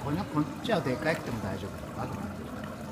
こっちはでかくても大丈夫。あくまで。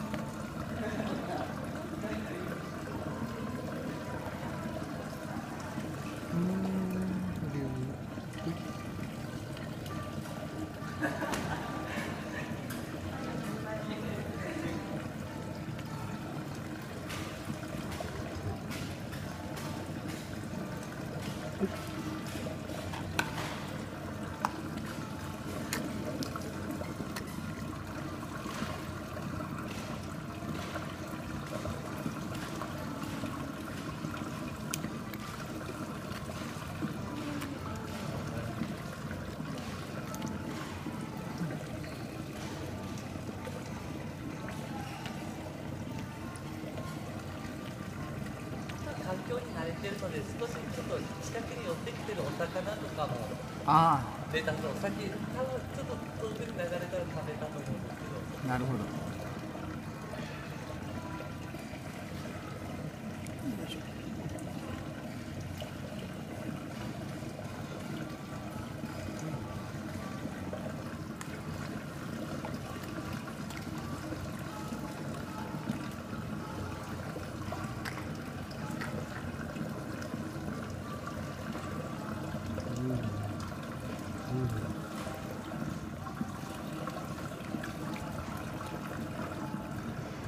環境に慣れてるので、少しちょっと近くに寄ってきてるお魚とかもあ出たの、さっき多分ちょっと遠くに流れたら食べたと思うんですけど。 あ、なるほど。